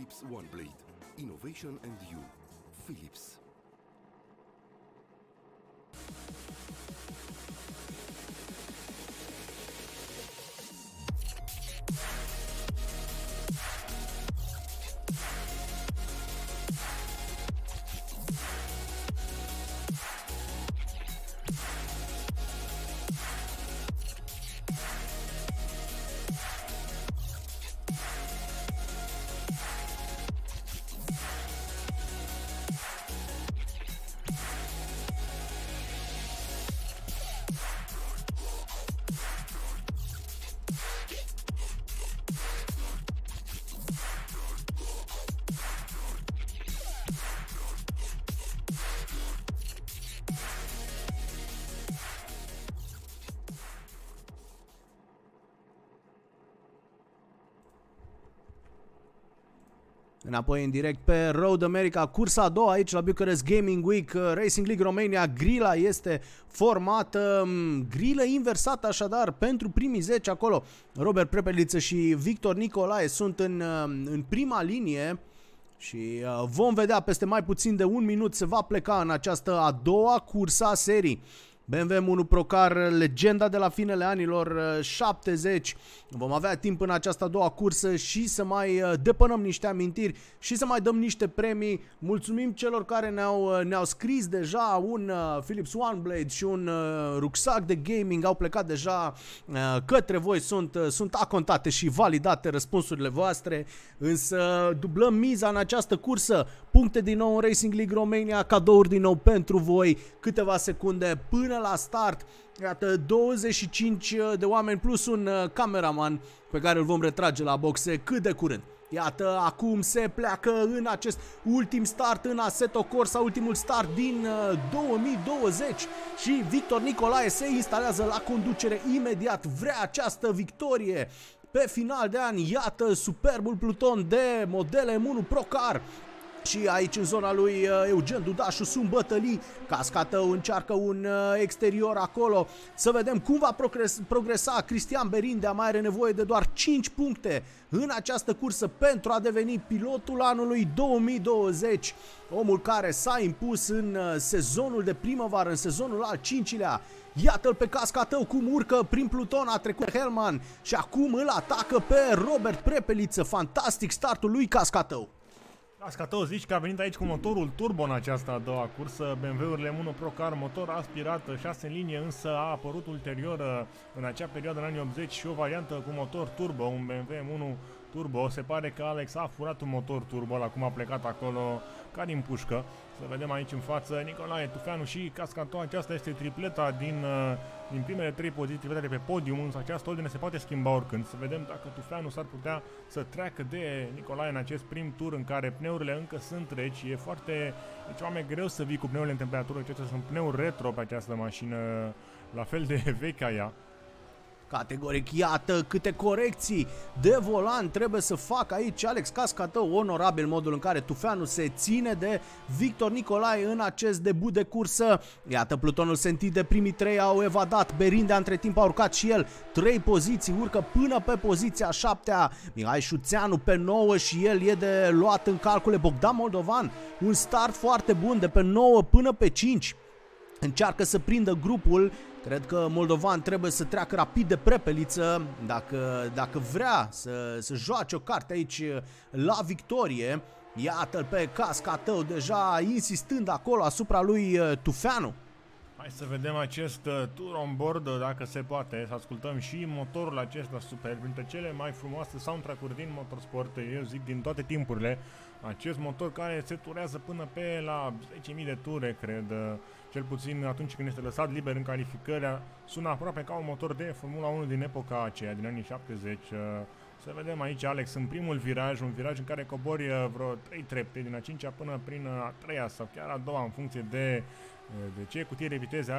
Philips OneBlade. Innovation and you. Philips. Înapoi în direct pe Road America, cursa a doua aici la Bucharest Gaming Week, Racing League Romania. Grila este formată, grilă inversată așadar pentru primii 10 acolo. Robert Prepeliță și Victor Nicolae sunt în prima linie și vom vedea peste mai puțin de un minut se va pleca în această a doua cursă a serii. BMW M1 Procar, legenda de la finele anilor 70. Vom avea timp în această a doua cursă și să mai depănăm niște amintiri și să mai dăm niște premii. Mulțumim celor care ne-au scris deja un Philips OneBlade și un rucsac de gaming. Au plecat deja către voi, sunt acontate și validate răspunsurile voastre. Însă dublăm miza în această cursă. Puncte din nou în Racing League Romania, cadouri din nou pentru voi, câteva secunde până la start. Iată, 25 de oameni plus un cameraman pe care îl vom retrage la boxe cât de curând. Iată, acum se pleacă în acest ultim start în Assetto Corsa, ultimul start din 2020 și Victor Nicolae se instalează la conducere imediat, vrea această victorie pe final de an. Iată superbul pluton de modele M1 Procar. Și aici în zona lui Eugen Dudașu sunt bătălii. Cascatău încearcă un exterior acolo. Să vedem cum va progresa Cristian Berindea. Mai are nevoie de doar 5 puncte în această cursă pentru a deveni pilotul anului 2020. Omul care s-a impus în sezonul de primăvară, în sezonul al 5-lea. Iată-l pe Cascatău cum urcă prin pluton, a trecut Helman și acum îl atacă pe Robert Prepeliță. Fantastic startul lui Cascatău. Cascatău, zici că a venit aici cu motorul turbo în această a doua cursă, BMW-urile M1 Procar, motor aspirat, 6 în linie, însă a apărut ulterior în acea perioadă, în anii 80, și o variantă cu motor turbo, un BMW M1 Turbo. Se pare că Alex a furat un motor turbo, la cum a plecat acolo ca din pușcă. Să vedem aici în față Nicolae Tufeanu și Cascatău. Aceasta este tripleta din primele 3 poziții, tripleta de pe podium, însă această ordine se poate schimba oricând. Să vedem dacă Tufeanu s-ar putea să treacă de Nicolae în acest prim tur în care pneurile încă sunt reci. E foarte, deci oameni greu să vii cu pneurile în temperatură, acestea sunt pneuri retro pe această mașină, la fel de veche a ea. Categoric, iată câte corecții de volan trebuie să facă aici Alex Cascatău. Onorabil modul în care Tufeanu se ține de Victor Nicolae în acest debut de cursă. Iată, plutonul se întinde, primii 3 au evadat. Berindea între timp a urcat și el 3 poziții, urcă până pe poziția 7-a. Mihai Șuțeanu pe 9 și el e de luat în calcule. Bogdan Moldovan, un start foarte bun de pe 9 până pe 5. Încearcă să prindă grupul. Cred că Moldovan trebuie să treacă rapid de Prepeliță dacă vrea să joace o carte aici la victorie. Iată-l pe Cascatău deja insistând acolo asupra lui Tufeanu. Hai să vedem acest tur on board, dacă se poate, să ascultăm și motorul acesta superb, printre cele mai frumoase soundtrack-uri din motorsport, eu zic din toate timpurile. Acest motor care se turează până pe la 10.000 de ture, cred, cel puțin atunci când este lăsat liber în calificări, sună aproape ca un motor de Formula 1 din epoca aceea, din anii 70. Să vedem aici Alex în primul viraj, un viraj în care cobori vreo 3 trepte, din a 5-a până prin a 3-a sau chiar a 2-a, în funcție de ce cutie de viteze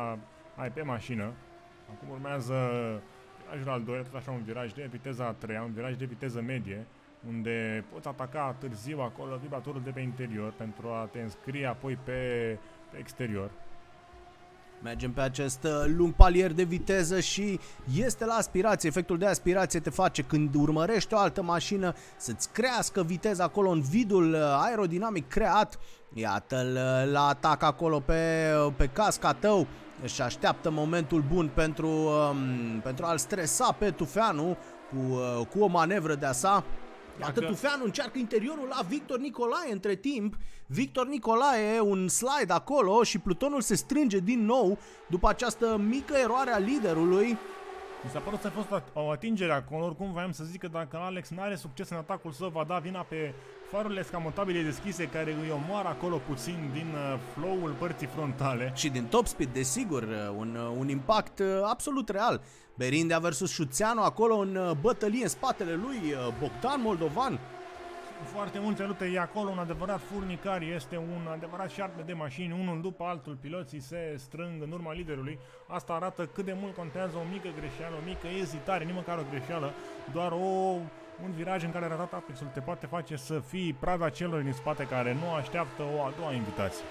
ai pe mașină. Acum urmează virajul al 2-lea, tot așa un viraj de viteza a 3-a, un viraj de viteză medie, unde poți ataca târziu acolo vibratorul de pe interior pentru a te înscrie apoi pe exterior. Mergem pe acest lung palier de viteză și este la aspirație. Efectul de aspirație te face când urmărești o altă mașină să-ți crească viteza acolo în vidul aerodinamic creat. Iată-l la atac acolo pe casca tău. Își așteaptă momentul bun pentru a-l stresa pe Tufeanu cu o manevră de-a sa. Iată, Tufeanu încearcă interiorul la Victor Nicolae între timp. Victor Nicolae, un slide acolo și plutonul se strânge din nou după această mică eroare a liderului. Mi s-a părut să a fost o atingere acolo, oricum voiam să zic că dacă Alex nu are succes în atacul său, va da vina pe farurile escamotabile deschise care îi omoară acolo puțin din flow-ul părții frontale. Și din top speed, desigur, un impact absolut real. Berindea versus Șuțeanu acolo în bătălie în spatele lui Bogdan Moldovan. Foarte multe lupte, e acolo un adevărat furnicar, este un adevărat șarpe de mașini, unul după altul, piloții se strâng în urma liderului. Asta arată cât de mult contează o mică greșeală, o mică ezitare, nici măcar o greșeală, doar un viraj în care ratat apexul te poate face să fii prada celor din spate care nu așteaptă o a doua invitație.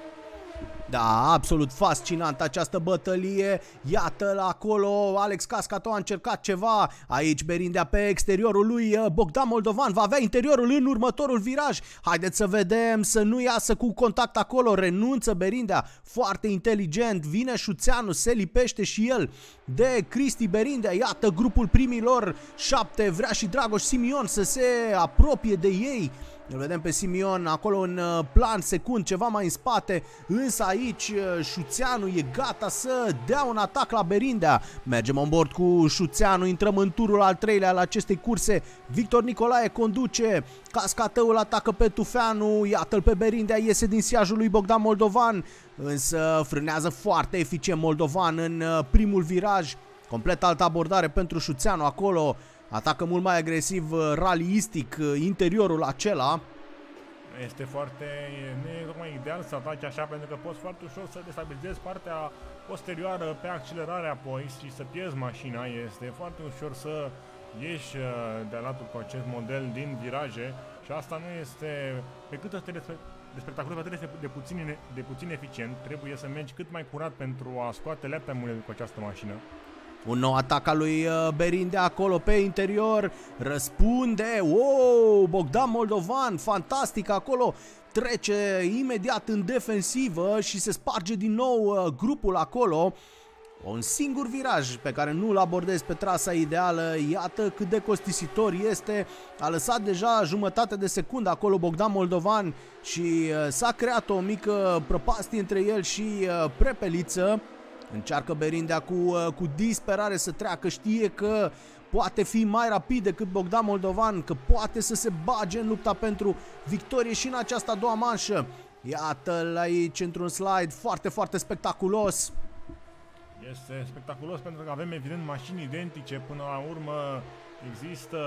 Da, absolut fascinant această bătălie. Iată-l acolo, Alex Cascato a încercat ceva. Aici Berindea pe exteriorul lui Bogdan Moldovan va avea interiorul în următorul viraj. Haideți să vedem, să nu iasă cu contact acolo. Renunță Berindea, foarte inteligent. Vine Șuțeanu, se lipește și el de Cristi Berindea. Iată grupul primilor 7, vrea și Dragoș Simion să se apropie de ei. Îl vedem pe Simion acolo în plan secund, ceva mai în spate, însă aici Șuțeanu e gata să dea un atac la Berindea. Mergem on board cu Șuțeanu, intrăm în turul al treilea al acestei curse. Victor Nicolae conduce, Cascatăul atacă pe Tufeanu, iată-l pe Berindea, iese din siajul lui Bogdan Moldovan, însă frânează foarte eficient Moldovan în primul viraj. Complet altă abordare pentru Șuțeanu acolo. Atacă mult mai agresiv, raliistic, interiorul acela. Este foarte... nu e tocmai ideal să ataci așa, pentru că poți foarte ușor să destabilizezi partea posterioară pe accelerare apoi și să pierzi mașina. Este foarte ușor să ieși de latul cu acest model din viraje și asta nu este... Pe cât este de spectaculos, atât este de puțin eficient. Trebuie să mergi cât mai curat pentru a scoate laptime-urile cu această mașină. Un nou atac al lui Berindea acolo pe interior, răspunde, wow, Bogdan Moldovan, fantastic acolo, trece imediat în defensivă și se sparge din nou grupul acolo. Un singur viraj pe care nu-l abordezi pe trasa ideală, iată cât de costisitor este, a lăsat deja jumătate de secundă acolo Bogdan Moldovan și s-a creat o mică prăpastie între el și Prepeliță. Încearcă Berindea cu disperare să treacă, știe că poate fi mai rapid decât Bogdan Moldovan, că poate să se bage în lupta pentru victorie și în această a doua manșă. Iată-l aici într-un slide foarte, foarte spectaculos. Este spectaculos pentru că avem evident mașini identice, până la urmă există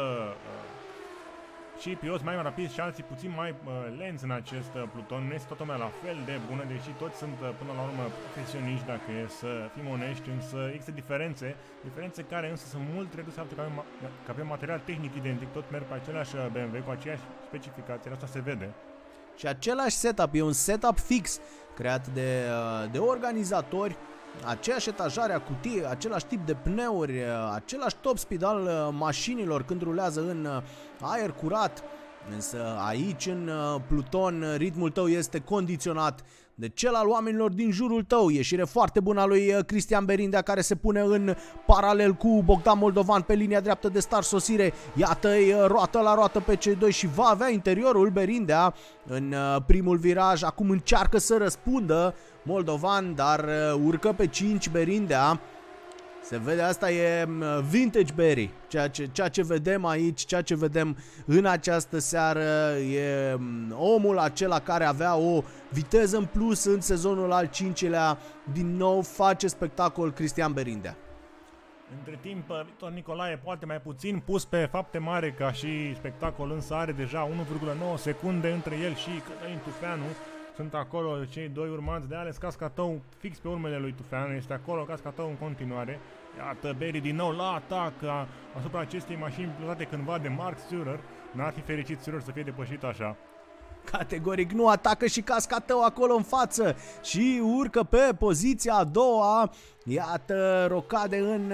și piloți mai rapizi și alții puțin mai lenți în acest pluton. Nu este toată lumea la fel de bună, deși toți sunt până la urmă profesioniști, dacă e să fim onești, însă există diferențe care însă sunt mult reduse, că avem material tehnic identic, tot merg pe același BMW cu aceeași specificație, asta se vede. Și același setup, e un setup fix creat de organizatori, aceeași etajare a cutiei, același tip de pneuri, același top speed al mașinilor când rulează în aer curat, însă aici în pluton ritmul tău este condiționat de cel al oamenilor din jurul tău. Ieșire foarte bună a lui Cristian Berindea, care se pune în paralel cu Bogdan Moldovan pe linia dreaptă de start sosire. Iată-i roată la roată pe cei doi și va avea interiorul Berindea în primul viraj. Acum încearcă să răspundă Moldovan, dar urcă pe 5 Berindea. Se vede, asta e vintage Berry, ceea ce vedem aici, ceea ce vedem în această seară e omul acela care avea o viteză în plus în sezonul al 5-lea, din nou face spectacol Cristian Berindea. Între timp, Victor Nicolae poate mai puțin pus pe fapte mari ca și spectacol, însă are deja 1,9 secunde între el și Cătălin Tufeanu. Sunt acolo cei doi urmați de Alex Cascatău, fix pe urmele lui Tufeanu, este acolo Cascatău în continuare. Iată Berry din nou la atac asupra acestei mașini pilotate cândva de Mark Surer. N-ar fi fericit Surer să fie depășit așa. Categoric nu, atacă și cascatău acolo în față și urcă pe poziția a doua. Iată, rocade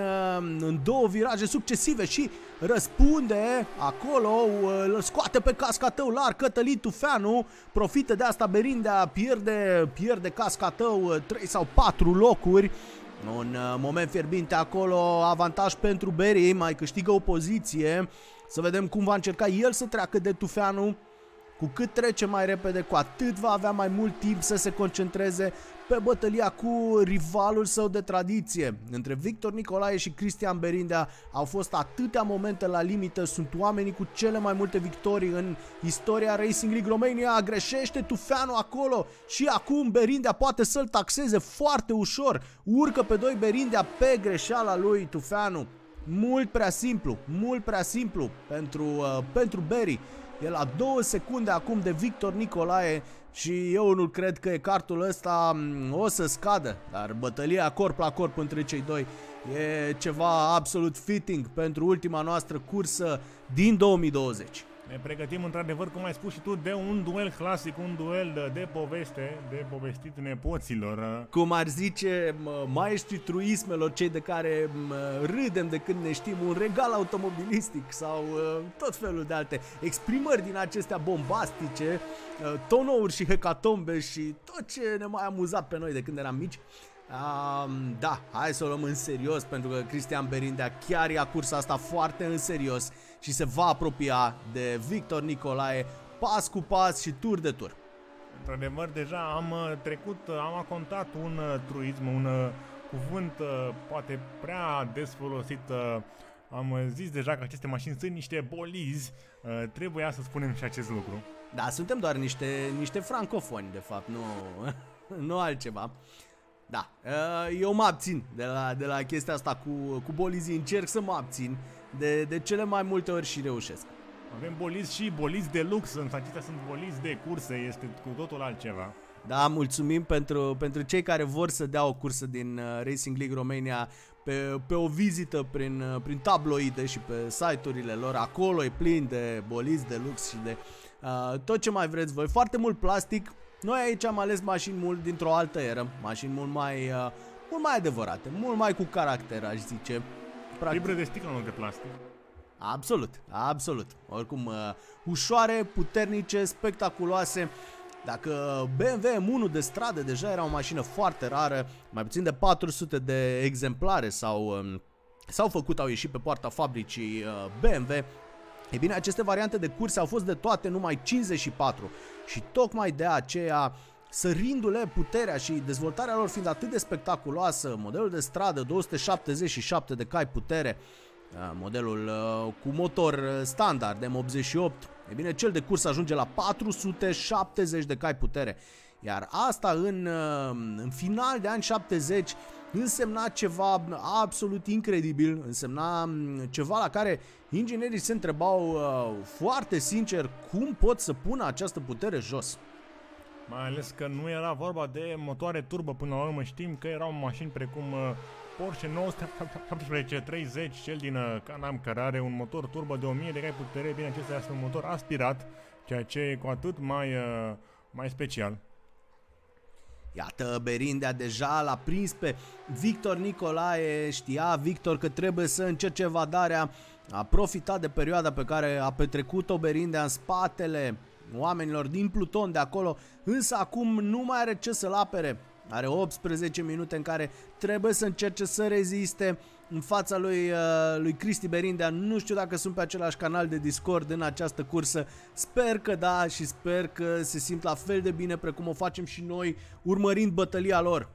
în două viraje succesive și răspunde acolo, îl scoate pe cascatău larg Cătălin Tufeanu, profită de asta Berindea, pierde cascatău 3 sau 4 locuri. Un moment fierbinte acolo, avantaj pentru Beri, mai câștigă o poziție. Să vedem cum va încerca el să treacă de Tufeanu. Cu cât trece mai repede, cu atât va avea mai mult timp să se concentreze pe bătălia cu rivalul său de tradiție. Între Victor Nicolae și Cristian Berindea au fost atâtea momente la limită, sunt oamenii cu cele mai multe victorii în istoria Racing League Romania. Greșește Tufeanu acolo și acum Berindea poate să-l taxeze foarte ușor. Urcă pe 2 Berindea pe greșeala lui Tufeanu. Mult prea simplu pentru Beri. E la 2 secunde acum de Victor Nicolae și eu nu cred că cartul ăsta o să scadă, dar bătălia corp la corp între cei doi e ceva absolut fitting pentru ultima noastră cursă din 2020. Ne pregătim într-adevăr, cum ai spus și tu, de un duel clasic, un duel de poveste, de povestit nepoților. Cum ar zice maestrii truismelor, cei de care râdem de când ne știm, un regal automobilistic sau tot felul de alte exprimări din acestea bombastice, tonouri și hecatombe și tot ce ne mai amuzat pe noi de când eram mici. Da, hai să o luăm în serios, pentru că Cristian Berindea chiar ia cursa asta foarte în serios și se va apropia de Victor Nicolae pas cu pas și tur de tur. Într-adevăr, deja am acontat un truism, un cuvânt poate prea des folosit. Am zis deja că aceste mașini sunt niște bolizi, trebuia să spunem și acest lucru. Da, suntem doar niște francofoni, de fapt, nu altceva. Da, eu mă abțin de la chestia asta cu bolizii, încerc să mă abțin de cele mai multe ori și reușesc. Avem bolizi și bolizi de lux, însă acestea sunt bolizi de curse, este cu totul altceva. Da, mulțumim pentru cei care vor să dea o cursă din Racing League Romania pe o vizită prin tabloide și pe site-urile lor. Acolo e plin de bolizi de lux și de tot ce mai vreți voi, foarte mult plastic. Noi aici am ales mașini mult dintr-o altă eră, mașini mult mai adevărate, mult mai cu caracter, aș zice. Fibre de sticlă, nu de plastic. Absolut. Oricum, ușoare, puternice, spectaculoase. Dacă BMW M1 de stradă deja era o mașină foarte rară, mai puțin de 400 de exemplare s-au făcut, au ieșit pe poarta fabricii BMW. E bine, aceste variante de curse au fost de toate numai 54 și tocmai de aceea, sărindu-le puterea și dezvoltarea lor fiind atât de spectaculoasă, modelul de stradă 277 de cai putere, modelul cu motor standard M88, e bine, cel de curs ajunge la 470 de cai putere. Iar asta în final de ani 70 însemna ceva absolut incredibil, însemna ceva la care inginerii se întrebau foarte sincer cum pot să pună această putere jos. Mai ales că nu era vorba de motoare turbo, până la urmă știm că erau mașini precum Porsche 91730, cel din Can-Am, care are un motor turbo de 1000 de cai putere. Bine, acesta este un motor aspirat, ceea ce e cu atât mai special. Iată, Berindea deja l-a prins pe Victor Nicolae, știa Victor că trebuie să încerce evadarea, a profitat de perioada pe care a petrecut-o Berindea în spatele oamenilor din pluton de acolo, însă acum nu mai are ce să-l apere. Are 18 minute în care trebuie să încerce să reziste în fața lui Cristi Berindea. Nu știu dacă sunt pe același canal de Discord în această cursă. Sper că da și sper că se simt la fel de bine precum o facem și noi urmărind bătălia lor.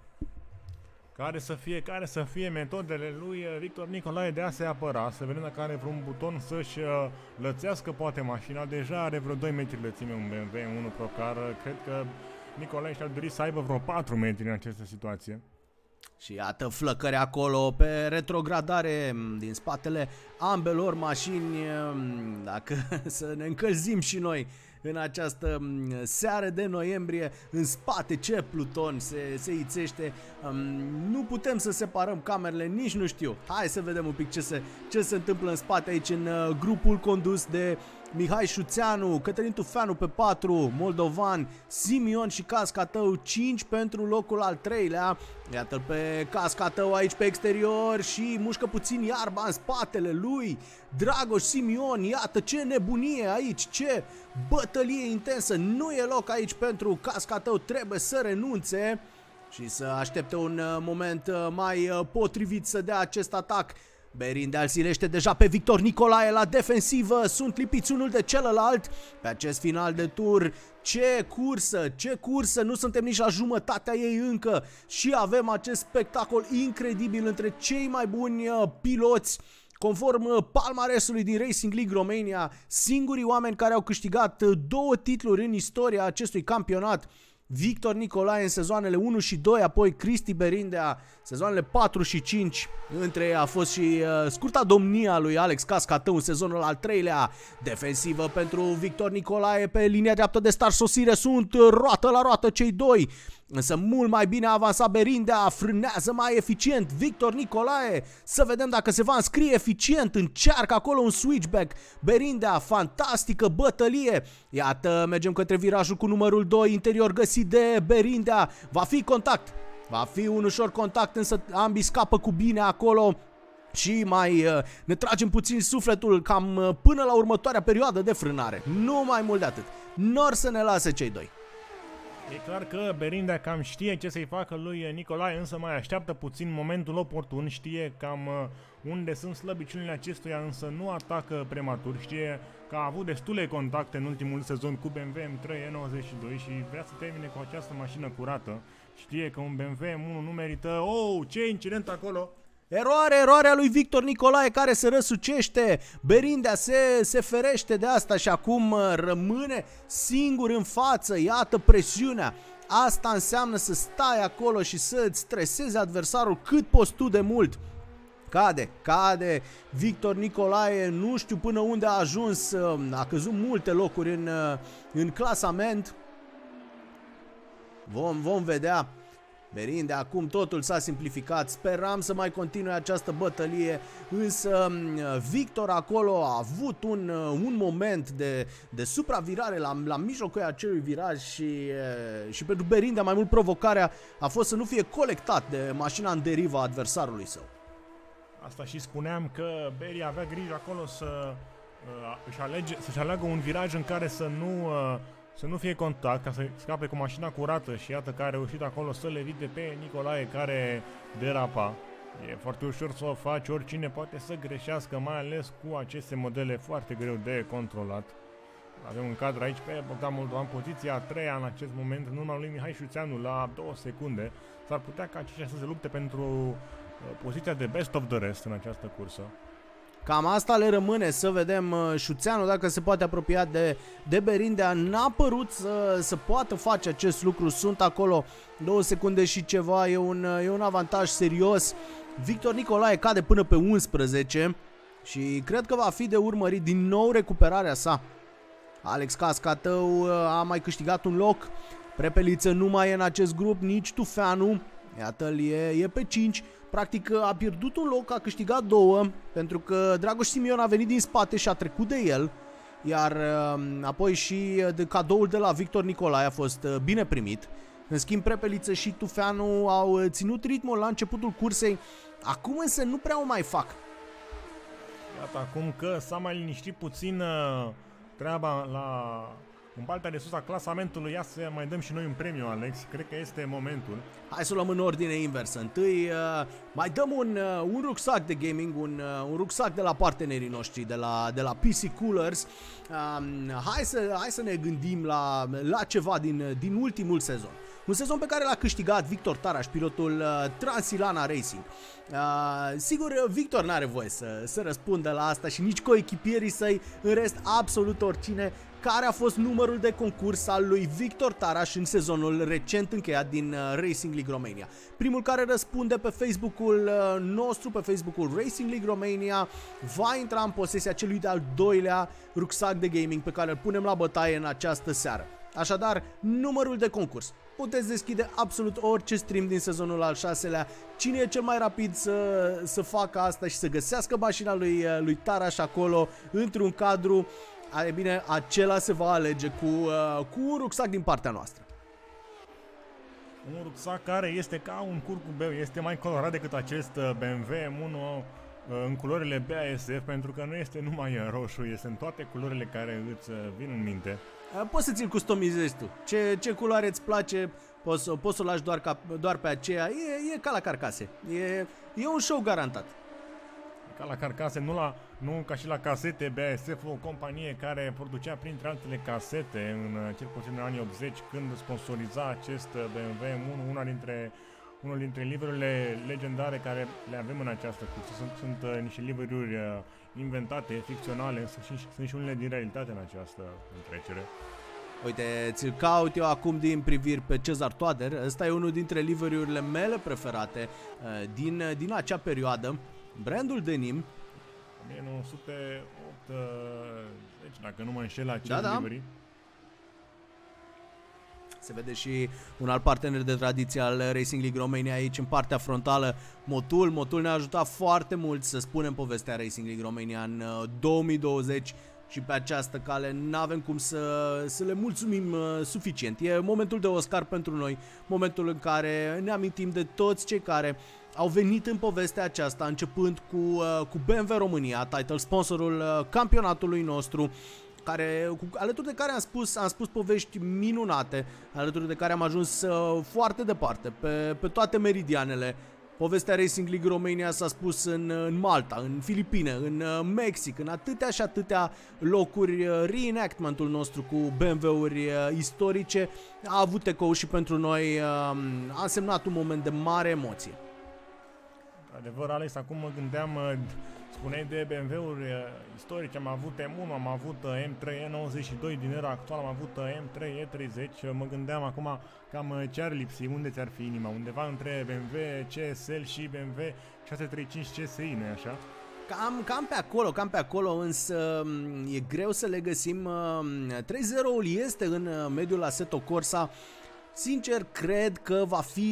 Care să fie metodele lui Victor Nicolae de a se apăra, să vedem dacă are vreun buton să-și lățească poate mașina. Deja are vreo 2 metri lățime un BMW 1 Procar. Cred că Nicolae și-ar dori să aibă vreo 4 metri în această situație. Și iată flăcări acolo pe retrogradare din spatele ambelor mașini. Dacă să ne încălzim și noi în această seară de noiembrie, în spate ce pluton se ițește. Nu putem să separăm camerele, nici nu știu. Hai să vedem un pic ce se întâmplă în spate aici în grupul condus de Mihai Șuțeanu, Cătălin Tufeanu pe 4, moldovan, Simion și Cascatău 5 pentru locul al 3-lea. Iată-l pe Cascatău aici pe exterior și mușcă puțin iarba în spatele lui. Dragoș Simion, iată ce nebunie aici, ce bătălie intensă. Nu e loc aici pentru Cascatău, trebuie să renunțe și să aștepte un moment mai potrivit să dea acest atac. Berindea îl silește deja pe Victor Nicolae la defensivă, sunt lipiți unul de celălalt pe acest final de tur. Ce cursă, nu suntem nici la jumătatea ei încă și avem acest spectacol incredibil între cei mai buni piloți. Conform palmaresului din Racing League Romania, singurii oameni care au câștigat 2 titluri în istoria acestui campionat, Victor Nicolae în sezoanele 1 și 2, apoi Cristi Berindea sezoanele 4 și 5. Între ei a fost și scurta domnia lui Alex Cascatău în sezonul al 3-lea. Defensivă pentru Victor Nicolae pe linia dreaptă de start, sosire, sunt roată la roată cei doi. Însă mult mai bine a avansat Berindea, frânează mai eficient Victor Nicolae, să vedem dacă se va înscrie eficient, încearcă acolo un switchback, Berindea, fantastică bătălie, iată mergem către virajul cu numărul 2, interior găsit de Berindea, va fi contact, va fi un ușor contact, însă ambii scapă cu bine acolo. Și mai ne tragem puțin sufletul cam până la următoarea perioadă de frânare, nu mai mult de atât, n-or să ne lase cei doi. E clar că Berindea cam știe ce să-i facă lui Nicolae, însă mai așteaptă puțin momentul oportun, știe cam unde sunt slăbiciunile acestuia, însă nu atacă prematur, știe că a avut destule contacte în ultimul sezon cu BMW M3 E92 și vrea să termine cu această mașină curată, știe că un BMW M1 nu merită, ce incident acolo! Eroarea lui Victor Nicolae care se răsucește, Berindea se ferește de asta și acum rămâne singur în față, iată presiunea. Asta înseamnă să stai acolo și să îți stresezi adversarul cât poți tu de mult. Cade Victor Nicolae, nu știu până unde a ajuns, a căzut multe locuri în clasament. Vom vedea. Berindea, acum totul s-a simplificat, speram să mai continue această bătălie, însă Victor acolo a avut un moment de supravirare la mijlocul acelui viraj și pentru Berindea mai mult provocarea a fost să nu fie colectat de mașina în deriva adversarului său. Asta și spuneam că Beri avea grijă acolo să-și aleagă un viraj în care să nu fie contact, ca să scape cu mașina curată și iată că a reușit acolo să le evite pe Nicolae care derapa. E foarte ușor să o faci, oricine poate să greșească, mai ales cu aceste modele foarte greu de controlat. Avem un cadru aici pe Bogdan Moldovan, poziția a 3-a în acest moment, în urma lui Mihai Șuțeanu la 2 secunde. S-ar putea ca aceștia să se lupte pentru poziția de best of the rest în această cursă. Cam asta le rămâne, să vedem Șuțeanu dacă se poate apropia de Berindea. N-a părut să poată face acest lucru, sunt acolo 2 secunde și ceva, e un avantaj serios. Victor Nicolae cade până pe 11 și cred că va fi de urmărit din nou recuperarea sa. Alex Cascatău a mai câștigat un loc, Prepeliță nu mai e în acest grup, nici Tufeanu, iată-l e pe 5. Practic a pierdut un loc, a câștigat 2, pentru că Dragoș Simion a venit din spate și a trecut de el. Iar apoi și cadoul de la Victor Nicolae a fost bine primit. În schimb, Prepeliță și Tufeanu au ținut ritmul la începutul cursei, acum însă nu prea o mai fac. Iată acum că s-a mai liniștit puțin treaba în partea de sus a clasamentului. Ia să mai dăm și noi un premiu, Alex. Cred că este momentul. Hai să o luăm în ordine inversă. Întâi mai dăm un rucsac de gaming, un rucsac de la partenerii noștri, de la PC Coolers. Hai să ne gândim la ceva din ultimul sezon. Un sezon pe care l-a câștigat Victor Taraș, pilotul Transilana Racing. Sigur, Victor n-are voie să răspundă la asta și nici coechipierii săi, în rest absolut oricine. Care a fost numărul de concurs al lui Victor Taraș în sezonul recent încheiat din Racing League Romania? Primul care răspunde pe Facebook-ul nostru, pe Facebook-ul Racing League Romania, va intra în posesia celui de-al doilea rucsac de gaming pe care îl punem la bătaie în această seară. Așadar, numărul de concurs. Puteți deschide absolut orice stream din sezonul al 6-lea. Cine e cel mai rapid să facă asta și să găsească mașina lui Taraș acolo, într-un cadru, e bine, acela se va alege cu un rucsac din partea noastră. Un rucsac care este ca un curcubeu, este mai colorat decât acest BMW M1 în culorile BASF, pentru că nu este numai roșu, este în toate culorile care îți vin în minte. Poți să ți-l customizezi tu. Ce culoare îți place, poți să o lași doar pe aceea. E ca la carcase. E un show garantat. Ca la carcase, nu ca și la casete. BASF, o companie care producea printre altele casete în cel puțin în anii 80, când sponsoriza acest BMW M1, unul dintre livrurile legendare care le avem în această cursă. Sunt niște livruri inventate, ficționale, însă sunt și unele din realitate în această întrecere. Uite, ți-l caut eu acum din priviri pe Cezar Toader. Ăsta e unul dintre livery-urile mele preferate din acea perioadă. Brandul denim 1980, dacă nu mă înșel, acel livery. Se vede și un alt partener de tradiție al Racing League Romania aici în partea frontală, Motul. Motul ne-a ajutat foarte mult să spunem povestea Racing League Romania în 2020 și pe această cale n-avem cum să le mulțumim suficient. E momentul de Oscar pentru noi, momentul în care ne amintim de toți cei care au venit în povestea aceasta, începând cu BMW România, title sponsorul campionatului nostru, alături de care am spus povești minunate, alături de care am ajuns foarte departe, pe toate meridianele. Povestea Racing League Romania s-a spus în Malta, în Filipine, în Mexic, în atâtea și atâtea locuri. Reenactmentul nostru cu BMW-uri istorice a avut ecou și pentru noi a însemnat un moment de mare emoție. Adevăr, Alex, acum mă gândeam, spuneai de BMW-uri istorice, am avut M1, am avut M3, E92 din era actuală, am avut M3, E30, mă gândeam acum cam ce ar lipsi, unde ți-ar fi inima, undeva între BMW CSL și BMW 635 CSI, nu-i așa? Cam pe acolo, însă e greu să le găsim. 3.0-ul este în mediul Assetto Corsa. Sincer, cred că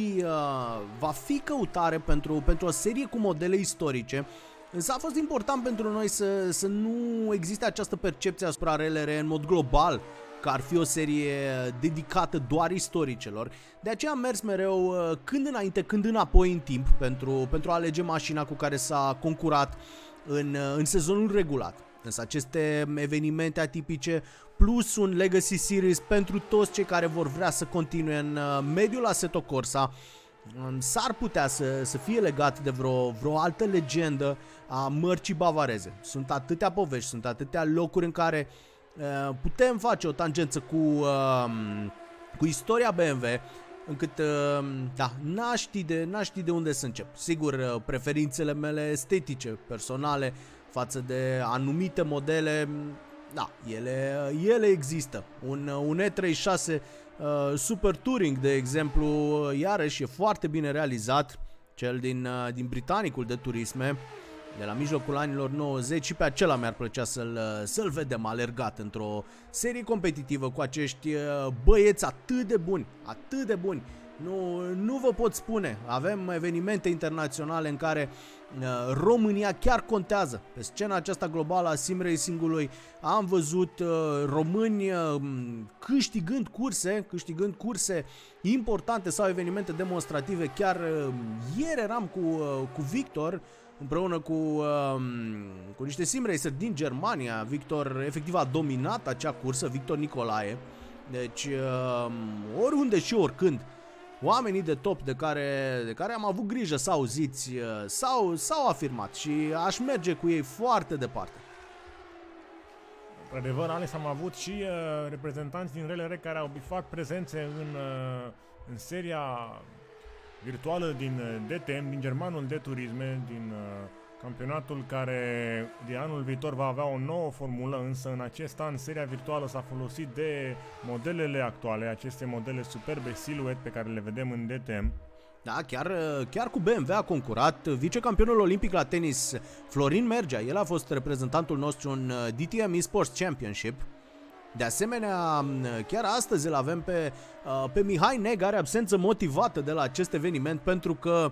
va fi căutare pentru o serie cu modele istorice, însă a fost important pentru noi să nu existe această percepție asupra RLR în mod global, că ar fi o serie dedicată doar istoricelor. De aceea am mers mereu când înainte, când înapoi în timp pentru a alege mașina cu care s-a concurat în sezonul regulat. Însă aceste evenimente atipice plus un Legacy Series pentru toți cei care vor vrea să continue în mediul Assetto Corsa s-ar putea să fie legat de vreo altă legendă a mărcii bavareze. Sunt atâtea povești, sunt atâtea locuri în care putem face o tangență cu istoria BMW, încât n-aș ști de unde să încep. Sigur, preferințele mele estetice, personale, față de anumite modele, da, ele există. Un E36 Super Touring, de exemplu, iarăși e foarte bine realizat, cel din britanicul de turisme, de la mijlocul anilor 90, și pe acela mi-ar plăcea să-l vedem alergat într-o serie competitivă cu acești băieți atât de buni. Nu vă pot spune, avem evenimente internaționale în care România chiar contează. Pe scena aceasta globală a sim racing-ului am văzut români câștigând curse importante sau evenimente demonstrative. Chiar ieri eram cu Victor împreună cu niște sim racer din Germania. Victor efectiv a dominat acea cursă, Victor Nicolae. Deci oriunde și oricând, oamenii de top de care am avut grijă să auziți s-au afirmat și aș merge cu ei foarte departe. Într-adevăr, Alex, am avut și reprezentanți din RLR care au bifat prezențe în seria virtuală din DTM, din germanul de turisme, din campionatul care de anul viitor va avea o nouă formulă, însă în acest an seria virtuală s-a folosit de modelele actuale, aceste modele superbe Silhouette pe care le vedem în DTM. Da, chiar cu BMW a concurat vicecampionul olimpic la tenis Florin Mergea. El a fost reprezentantul nostru în DTM Esports Championship. De asemenea, chiar astăzi îl avem pe Mihai Neg, are absență motivată de la acest eveniment pentru că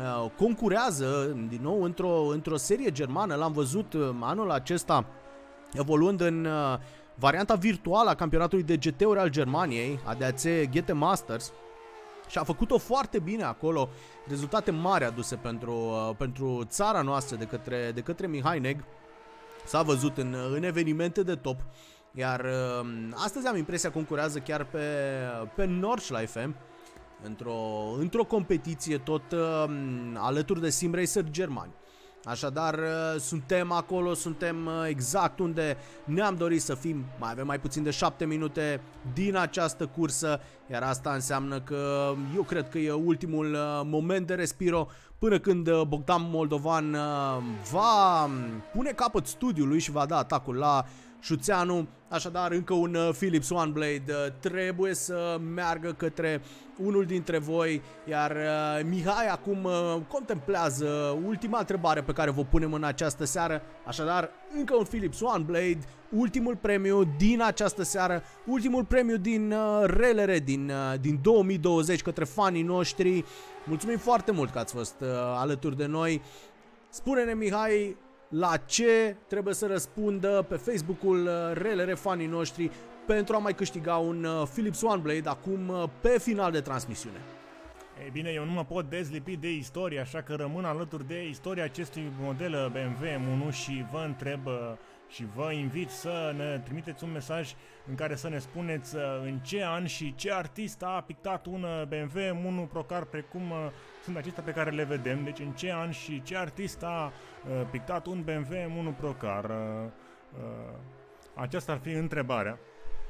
concurează din nou într-o serie germană. L-am văzut anul acesta evoluând în varianta virtuală a campionatului de GT-uri al Germaniei, ADAC GT Masters, și a făcut-o foarte bine acolo, rezultate mari aduse pentru țara noastră de către Mihai Neg. S-a văzut în evenimente de top, iar astăzi am impresia că concurează chiar pe Nordschleife, într-o competiție tot alături de sim racer germani. Așadar, suntem acolo, suntem exact unde ne-am dorit să fim. Mai avem mai puțin de 7 minute din această cursă, iar asta înseamnă că eu cred că e ultimul moment de respiro până când Bogdan Moldovan va pune capăt studiului și va da atacul la Șuțeanu. Așadar, încă un Philips One Blade trebuie să meargă către unul dintre voi, iar Mihai acum contemplează ultima întrebare pe care vă punem în această seară. Așadar, încă un Philips One Blade, ultimul premiu din această seară, ultimul premiu din RLR din 2020 către fanii noștri. Mulțumim foarte mult că ați fost alături de noi. Spune-ne, Mihai, la ce trebuie să răspundă pe Facebook-ul RLR fanii noștri pentru a mai câștiga un Philips One Blade acum pe final de transmisiune. Ei bine, eu nu mă pot dezlipi de istorie, așa că rămân alături de istoria acestui model BMW M1 și vă întreb și vă invit să ne trimiteți un mesaj în care să ne spuneți în ce an și ce artist a pictat un BMW M1 Procar precum sunt acestea pe care le vedem. Deci în ce an și ce artist a pictat un BMW M1 Procar. Aceasta ar fi întrebarea.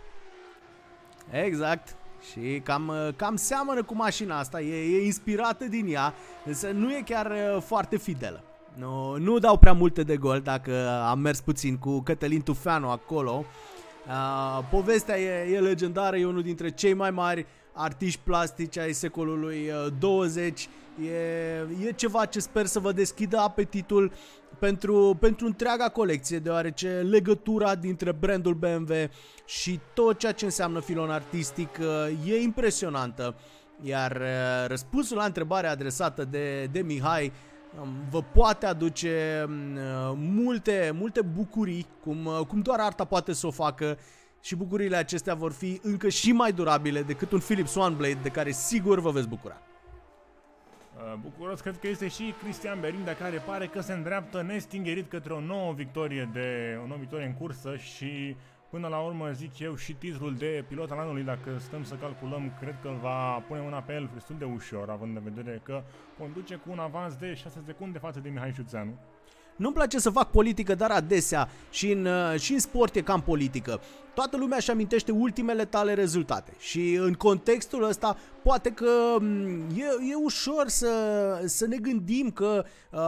Exact. Și cam seamănă cu mașina asta, e inspirată din ea, însă nu e chiar foarte fidelă. Nu dau prea multe de gol dacă am mers puțin cu Cătălin Tufeanu acolo. Povestea e legendară, e unul dintre cei mai mari artiști plastici ai secolului 20. E ceva ce sper să vă deschidă apetitul pentru întreaga colecție, deoarece legătura dintre brandul BMW și tot ceea ce înseamnă filon artistic e impresionantă. Iar răspunsul la întrebarea adresată de Mihai vă poate aduce multe bucurii, cum doar arta poate să o facă, și bucuriile acestea vor fi încă și mai durabile decât un Philips One Blade de care sigur vă veți bucura. Bucuros cred că este și Cristian Berindea, care pare că se îndreaptă nestingerit către o nouă victorie în cursă și până la urmă, zic eu, și titlul de pilot al anului, dacă stăm să calculăm, cred că îl va pune mâna pe el destul de ușor, având în vedere că conduce cu un avans de 6 secunde față de Mihai Șuțeanu. Nu-mi place să fac politică, dar adesea și în sport e cam politică. Toată lumea își amintește ultimele tale rezultate și în contextul ăsta poate că e ușor să ne gândim că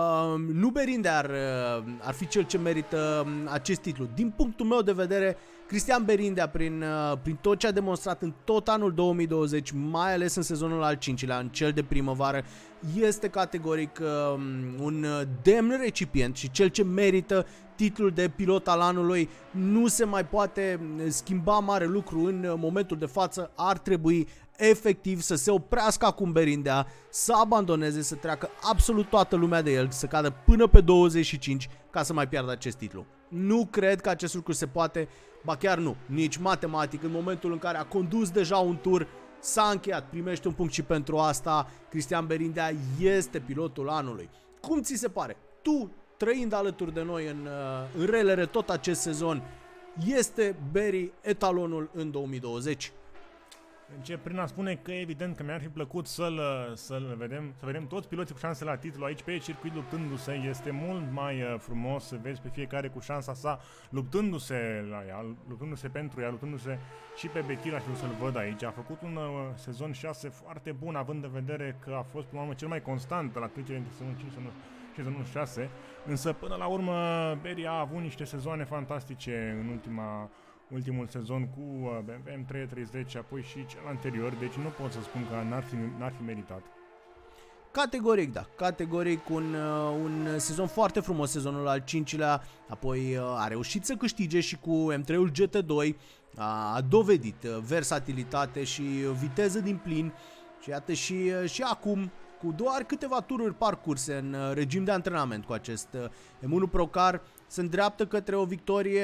nu Berindea ar fi cel ce merită acest titlu. Din punctul meu de vedere, Cristian Berindea, prin tot ce a demonstrat în tot anul 2020, mai ales în sezonul al 5-lea, în cel de primăvară, este categoric un demn recipient și cel ce merită titlul de pilot al anului. Nu se mai poate schimba mare lucru în momentul de față. Ar trebui efectiv să se oprească acum Berindea, să abandoneze, să treacă absolut toată lumea de el, să cadă până pe 25 ca să mai piardă acest titlu. Nu cred că acest lucru se poate, ba chiar nu, nici matematic. În momentul în care a condus deja un tur, s-a încheiat, primește un punct și pentru asta. Cristian Berindea este pilotul anului. Cum ți se pare? Tu, trăind alături de noi în RLR tot acest sezon, este Beri etalonul în 2020? Încep prin a spune că evident că mi-ar fi plăcut să vedem toți piloții cu șanse la titlu aici pe circuit luptându-se. Este mult mai frumos să vezi pe fiecare cu șansa sa luptându-se la ea, luptându-se pentru ea, luptându-se și pe Bechila, și să-l văd aici. A făcut un sezon 6 foarte bun, având în vedere că a fost până la urmă cel mai constant la trecerea între sezonul 5 și sezonul 6, însă până la urmă Beri a avut niște sezoane fantastice în ultimul sezon cu BMW M330 și apoi și cel anterior, deci nu pot să spun că n-ar fi meritat. Categoric, da. Categoric un sezon foarte frumos, sezonul al 5-lea, apoi a reușit să câștige și cu M3-ul GT2, a dovedit versatilitate și viteză din plin și iată și acum, cu doar câteva tururi parcurse în regim de antrenament cu acest M1 Procar, se îndreaptă către o victorie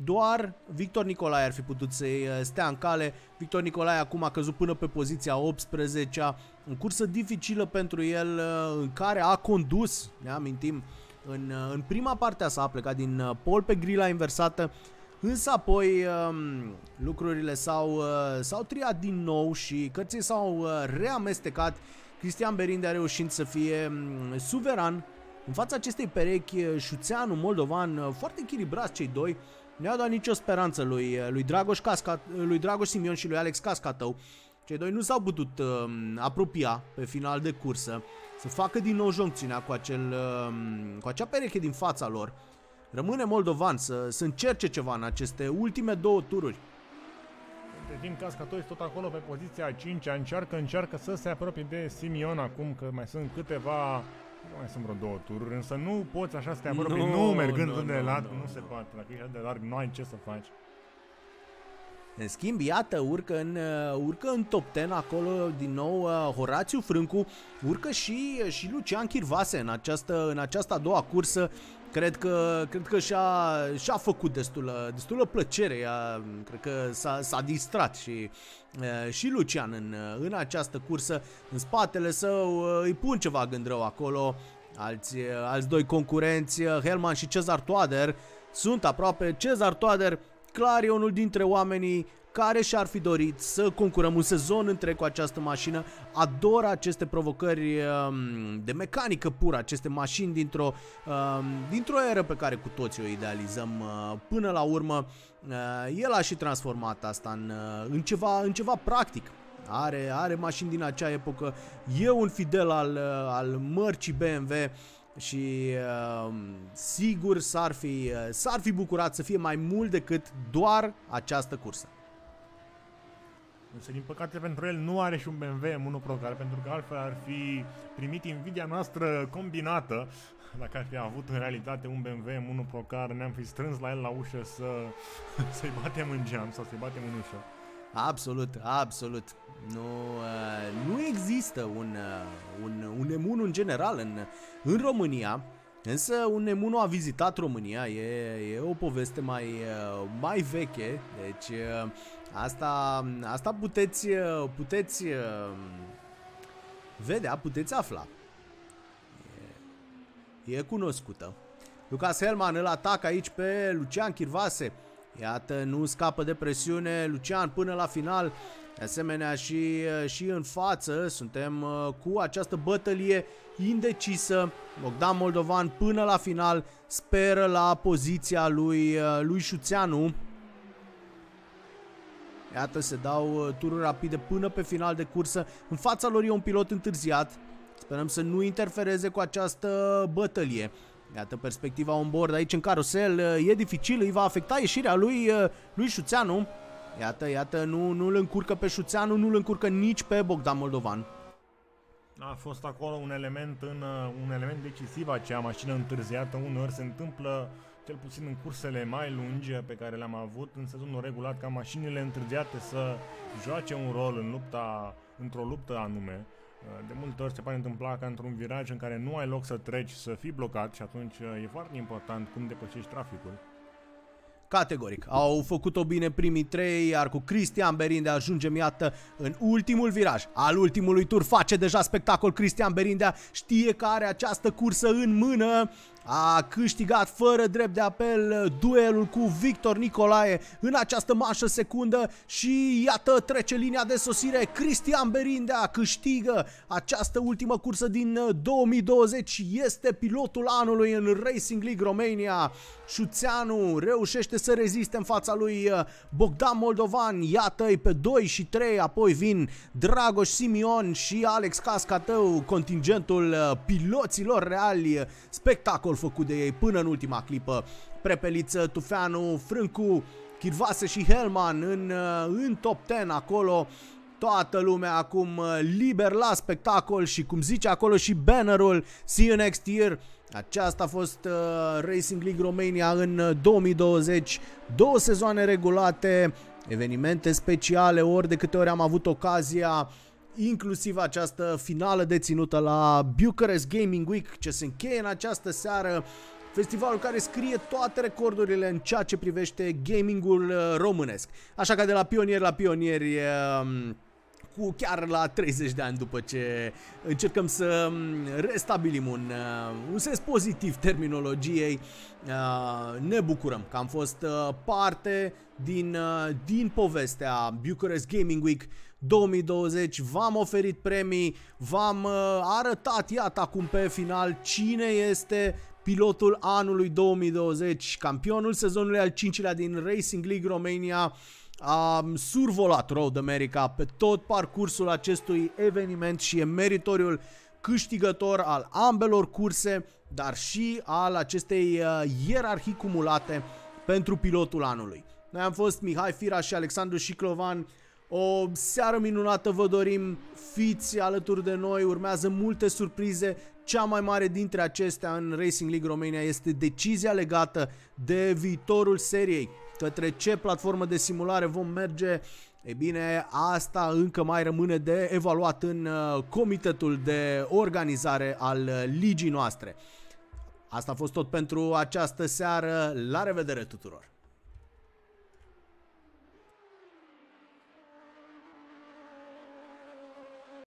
doar Victor Nicolae ar fi putut să-i stea în cale. Victor Nicolae acum a căzut până pe poziția 18-a, în cursă dificilă pentru el, în care a condus, ne amintim, în prima parte a plecat din pole pe grila inversată, însă apoi lucrurile s-au triat din nou și cărțile s-au reamestecat, Cristian Berindea reușind să fie suveran în fața acestei perechi. Șuțeanu, moldovan, foarte echilibrați cei doi, nu i-au dat nicio speranță lui Dragoș Simion și lui Alex Cascatău. Cei doi nu s-au putut apropia pe final de cursă, să facă din nou joncțiunea cu acea pereche din fața lor. Rămâne moldovan să încerce ceva în aceste ultime două tururi. Între timp, Cascatău este tot acolo pe poziția 5-a, încearcă să se apropie de Simion acum, că mai sunt mai sunt vreo două tururi, însă nu poți așa să te apropii, mergând de larg, nu se poate, dacă ești de larg nu ai ce să faci. În schimb, iată, urcă în top 10 acolo din nou Horațiu Frâncu, urcă și Lucian Chirvase în această a doua cursă. Cred că și-a făcut destulă plăcere, cred că s-a distrat și Lucian în această cursă. În spatele său îi pun ceva gând rău acolo alți doi concurenți, Helman și Cezar Toader, sunt aproape. Cezar Toader clar e unul dintre oamenii care și-ar fi dorit să concurăm un sezon întreg cu această mașină. Adoră aceste provocări de mecanică pură, aceste mașini dintr-o eră pe care cu toții o idealizăm până la urmă. El a și transformat asta în ceva practic. Are mașini din acea epocă, e un fidel al mărcii BMW și sigur s-ar fi bucurat să fie mai mult decât doar această cursă. Însă, din păcate pentru el, nu are și un BMW monoprocar, pentru că altfel ar fi primit invidia noastră combinată. Dacă ar fi avut în realitate un BMW monoprocar, ne-am fi strâns la el la ușă să-i batem în geam sau să-i batem în ușă. Absolut. Nu există un Nemunu în general în România, însă un Nemunu a vizitat România, e o poveste mai veche, deci asta puteți vedea, puteți afla. E cunoscută. Lucas Helman îl atacă aici pe Lucian Chirvase. Iată, nu scapă de presiune Lucian până la final. De asemenea și în față suntem cu această bătălie indecisă. Bogdan Moldovan până la final speră la poziția lui Șuțeanu. Iată, se dau tururi rapide până pe final de cursă. În fața lor e un pilot întârziat. Sperăm să nu interfereze cu această bătălie. Iată perspectiva on-board aici în carusel, e dificil, îi va afecta ieșirea lui Șuțeanu. Iată, nu îl încurcă pe Șuțeanu, nu îl încurcă nici pe Bogdan Moldovan. A fost acolo un element decisiv, acea mașină întârziată. Uneori se întâmplă, cel puțin în cursele mai lungi pe care le-am avut în sezonul regulat, ca mașinile întârziate să joace un rol într-o luptă anume. De multe ori se poate întâmpla ca într-un viraj în care nu ai loc să treci, să fii blocat, și atunci e foarte important cum depășești traficul. Categoric. Au făcut-o bine primii trei, iar cu Cristian Berindea ajungem, iată, în ultimul viraj al ultimului tur. Face deja spectacol Cristian Berindea, știe că are această cursă în mână. A câștigat fără drept de apel duelul cu Victor Nicolae în această manșă secundă și iată, trece linia de sosire. Cristian Berindea câștigă această ultimă cursă din 2020, este pilotul anului în Racing League Romania. Șuțeanu reușește să reziste în fața lui Bogdan Moldovan, iată-i pe 2 și 3, apoi vin Dragoș Simion și Alex Cascatău, contingentul piloților reali. Spectacol făcut de ei până în ultima clipă. Prepeliță, Tufeanu, Frâncu, Chirvase și Helman în top 10 acolo. Toată lumea acum liber la spectacol și, cum zice acolo și bannerul, see you next year. Aceasta a fost Racing League Romania în 2020, 2 sezoane regulate, evenimente speciale, ori de câte ori am avut ocazia, inclusiv această finală deținută la Bucharest Gaming Week, ce se încheie în această seară festivalul care scrie toate recordurile în ceea ce privește gamingul românesc. Așa că de la pionieri la pionieri, cu chiar la 30 de ani după ce încercăm să restabilim un sens pozitiv terminologiei, ne bucurăm că am fost parte din povestea Bucharest Gaming Week 2020. V-am oferit premii, v-am arătat, iată acum pe final, cine este pilotul anului 2020, campionul sezonului al 5-lea din Racing League Romania. A survolat Road America pe tot parcursul acestui eveniment și e meritoriul câștigător al ambelor curse, dar și al acestei ierarhii cumulate pentru pilotul anului. Noi am fost Mihai Fira și Alexandru Șiclovan. O seară minunată vă dorim, fiți alături de noi, urmează multe surprize. Cea mai mare dintre acestea în Racing League Romania este decizia legată de viitorul seriei. Către ce platformă de simulare vom merge? E bine, asta încă mai rămâne de evaluat în comitetul de organizare al ligii noastre. Asta a fost tot pentru această seară. La revedere tuturor!